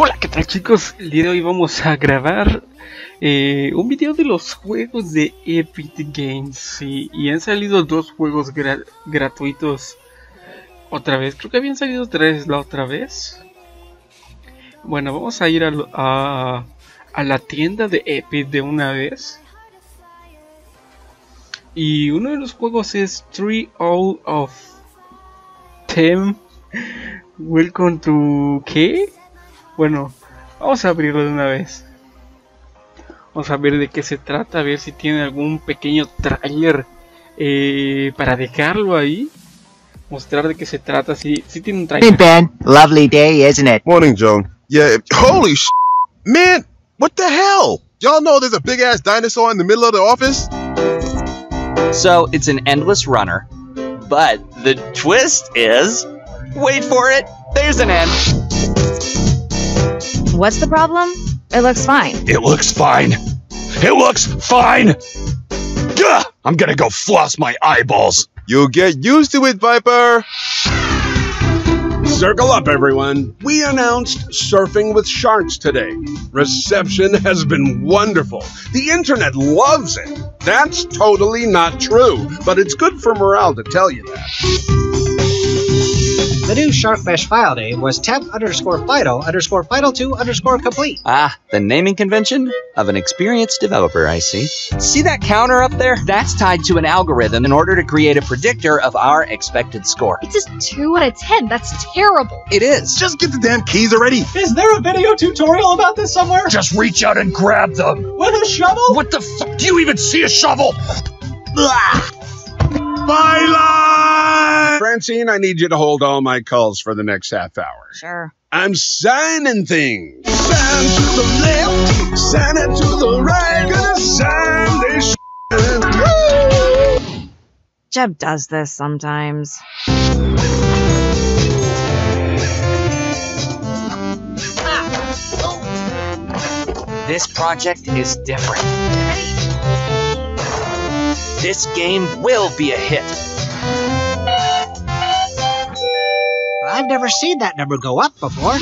Hola, ¿qué tal chicos? El día de hoy vamos a grabar un video de los juegos de Epic Games y han salido dos juegos gratuitos otra vez. Creo que habían salido tres la otra vez. Bueno, vamos a ir a la tienda de Epic de una vez. Y uno de los juegos es 3 out of 10. Welcome to... ¿qué? Bueno, vamos a abrirlo de una vez. Vamos a ver de qué se trata, a ver si tiene algún pequeño tráiler para dejarlo ahí. Mostrar de qué se trata, si tiene un tráiler. Hey Ben, lovely day, isn't it? Morning, Joe. Yeah, holy sh**. Man, what the hell? Y'all know there's a big-ass dinosaur in the middle of the office? So, it's an endless runner, but the twist is... wait for it, there's an end. What's the problem? It looks fine. It looks fine. It looks fine! Gah! I'm gonna go floss my eyeballs. You'll get used to it, Viper! Circle up, everyone. We announced Surfing with Sharks today. Reception has been wonderful. The internet loves it. That's totally not true, but it's good for morale to tell you that. The new Sharkbash file name was temp_Fido_Fido2_complete. Ah, the naming convention of an experienced developer, I see. See that counter up there? That's tied to an algorithm in order to create a predictor of our expected score. It's just 2 out of 10. That's terrible. It is. Just get the damn keys already! Is there a video tutorial about this somewhere? Just reach out and grab them. With a shovel? What the fuck? Do you even see a shovel? Byline! Francine, I need you to hold all my calls for the next half hour. Sure. I'm signing things. Sign to the left, sign it to the right, gonna sign this shit. Jeb does this sometimes. This project is different. This game will be a hit. I've never seen that number go up before.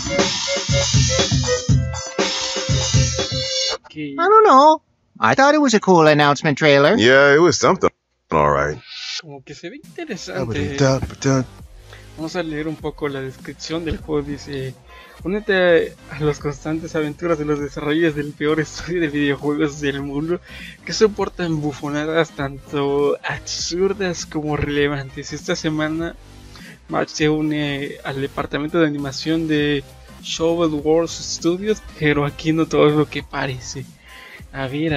Okay. I don't know. I thought it was a cool announcement trailer. Yeah, it was something. Alright. Como que se ve interesante. Vamos a leer un poco la descripción del juego. Dice: únete a las constantes aventuras de los desarrolladores del peor estudio de videojuegos del mundo, que soportan bufonadas tanto absurdas como relevantes. Esta semana Mark se une al departamento de animación de Shovel World Studios, pero aquí no todo es lo que parece. A ver.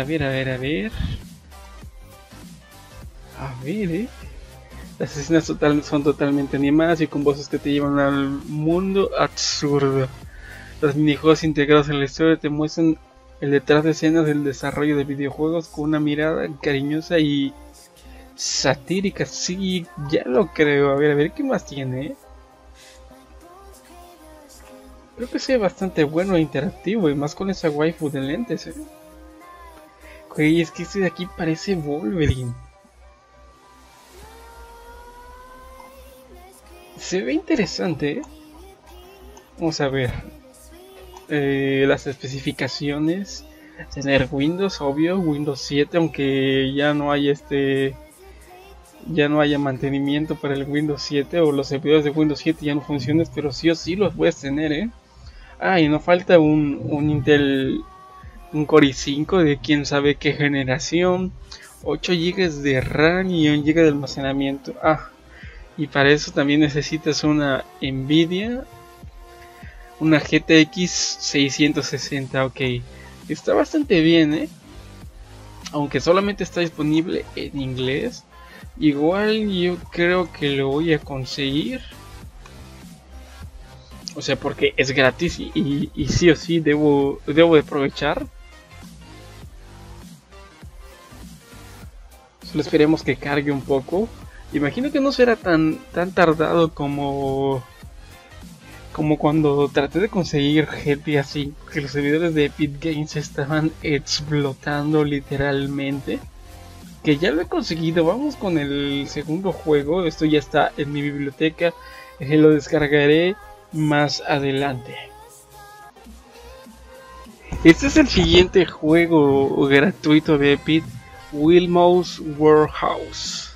Las escenas son totalmente animadas y con voces que te llevan al mundo absurdo. Los minijuegos integrados en la historia te muestran el detrás de escenas del desarrollo de videojuegos con una mirada cariñosa y satírica. Sí, ya lo creo. A ver qué más tiene. Creo que sea bastante bueno e interactivo, y más con esa waifu de lentes, Oye, es que este de aquí parece Wolverine. Se ve interesante, Vamos a ver las especificaciones. Tener Windows, obvio, Windows 7, aunque ya no hay ya no haya mantenimiento para el Windows 7, o los servidores de Windows 7 ya no funcionan, pero sí o sí los puedes tener, Ah, y no falta un Intel, un Core i5 de quién sabe qué generación, 8 GB de RAM y 1 GB de almacenamiento. Y para eso también necesitas una Nvidia, una GTX 660, ok. Está bastante bien, Aunque solamente está disponible en inglés. Igual yo creo que lo voy a conseguir. O sea, porque es gratis y sí o sí debo de aprovechar. Solo esperemos que cargue un poco. Imagino que no será tan tardado como cuando traté de conseguir GTA V, que los servidores de Epic Games estaban explotando literalmente. Que ya lo he conseguido. Vamos con el segundo juego. Esto ya está en mi biblioteca. Lo descargaré más adelante. Este es el siguiente juego gratuito de Epic, Wilmot's Warehouse.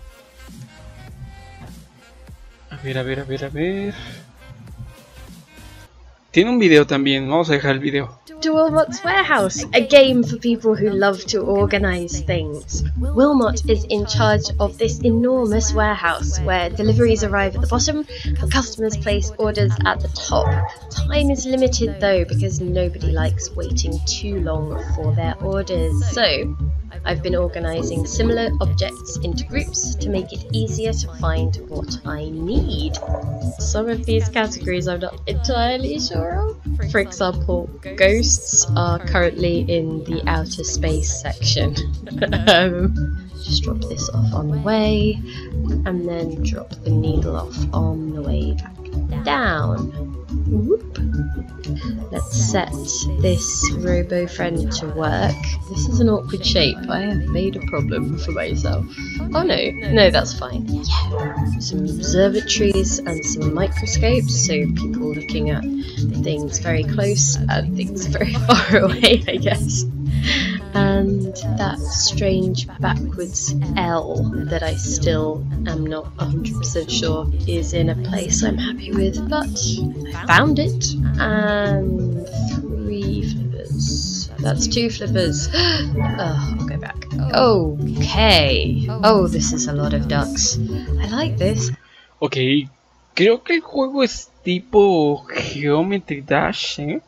A ver. Tiene un video también, vamos a dejar el video. To Wilmot's Warehouse, a game for people who love to organise things. Wilmot is in charge of this enormous warehouse where deliveries arrive at the bottom and customers place orders at the top. Time is limited though because nobody likes waiting too long for their orders. So, I've been organising similar objects into groups to make it easier to find what I need. Some of these categories I'm not entirely sure of. For example, ghosts are currently in the outer space section. Just drop this off on the way, and then drop the needle off on the way back down. Whoop. Let's set this robo friend to work. This is an awkward shape. I have made a problem for myself. Oh no, that's fine. Yeah. Some observatories and some microscopes, so people looking at things very close and things very far away, I guess. And that strange backwards L that I still am not 100% sure is in a place I'm happy with, but I found it. And 3 flippers. That's 2 flippers. Oh, I'll go back. Okay. Oh, this is a lot of ducks. I like this. Ok, creo que el juego es tipo Geometry Dash, ¿eh?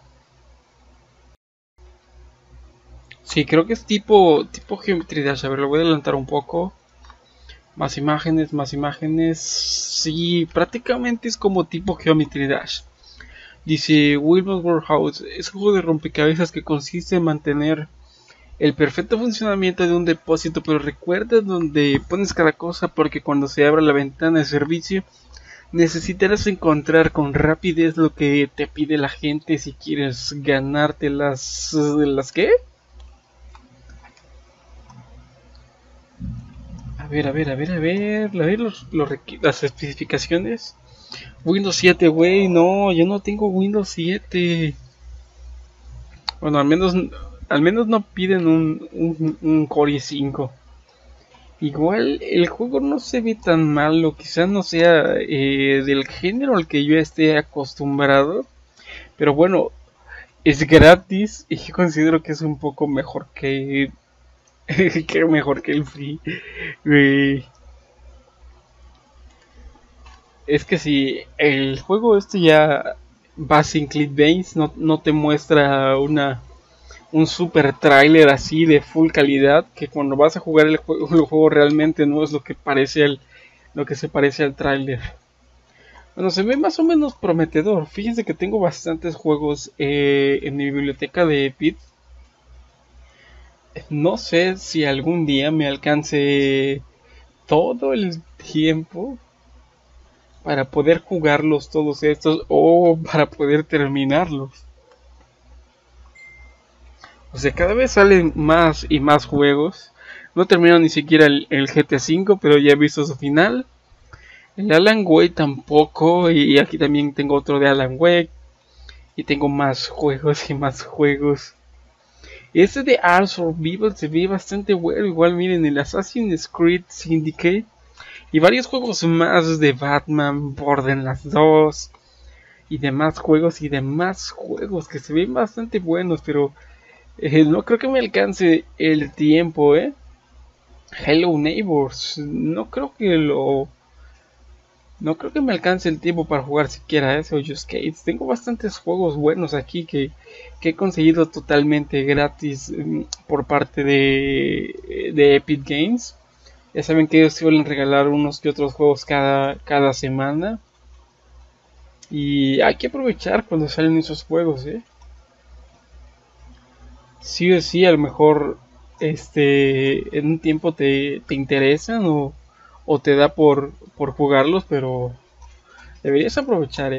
Sí, creo que es tipo Geometry Dash. A ver, lo voy a adelantar un poco. Más imágenes. Sí, prácticamente es como tipo Geometry Dash. Dice Wilmot's Warehouse es un juego de rompecabezas que consiste en mantener el perfecto funcionamiento de un depósito, pero recuerda dónde pones cada cosa, porque cuando se abra la ventana de servicio necesitarás encontrar con rapidez lo que te pide la gente si quieres ganarte las ¿qué? A ver las especificaciones. Windows 7, güey, no, yo no tengo Windows 7. Bueno, al menos no piden un Core i5. Igual el juego no se ve tan malo, quizás no sea del género al que yo esté acostumbrado. Pero bueno, es gratis y yo considero que es un poco mejor que el free. Es que si el juego ya va sin clickbait, no te muestra un super trailer así de full calidad, que cuando vas a jugar el juego realmente no es lo que se parece al trailer. Bueno, se ve más o menos prometedor. Fíjense que tengo bastantes juegos en mi biblioteca de Epic. No sé si algún día me alcance todo el tiempo para poder jugarlos todos estos o para poder terminarlos. O sea, cada vez salen más y más juegos. No termino ni siquiera el GTA V, pero ya he visto su final. El Alan Wake tampoco, y aquí también tengo otro de Alan Wake. Y tengo más juegos y más juegos. Este de Ark Survival se ve bastante bueno. Igual miren, el Assassin's Creed Syndicate. Y varios juegos más de Batman, Borderlands 2. Y demás juegos que se ven bastante buenos. Pero no creo que me alcance el tiempo, Hello Neighbors. No creo que me alcance el tiempo para jugar siquiera eso, Just Cause. Tengo bastantes juegos buenos aquí que he conseguido totalmente gratis por parte de Epic Games. Ya saben que ellos suelen regalar unos que otros juegos cada semana. Y hay que aprovechar cuando salen esos juegos, Sí o sí, a lo mejor en un tiempo te interesan o te da por jugarlos, pero deberías aprovechar,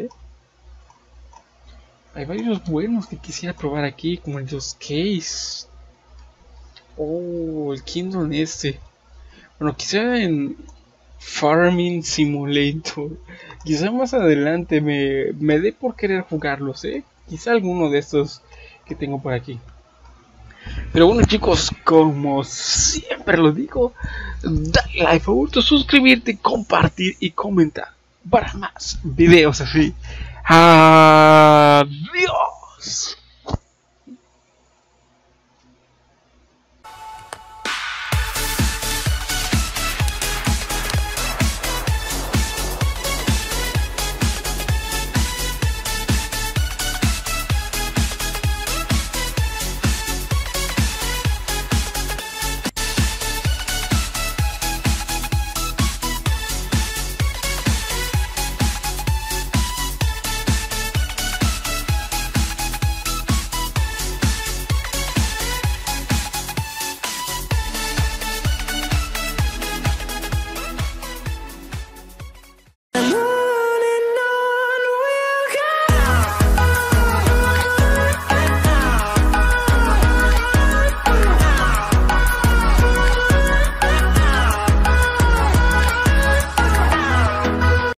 Hay varios buenos que quisiera probar aquí, como el Just Cause. Oh, el Kingdom Bueno, quizá en Farming Simulator. Quizá más adelante me dé por querer jugarlos, Quizá alguno de estos que tengo por aquí. Pero bueno, chicos, como siempre lo digo, dale like, favor, suscribirte, compartir y comentar para más videos así. Adiós.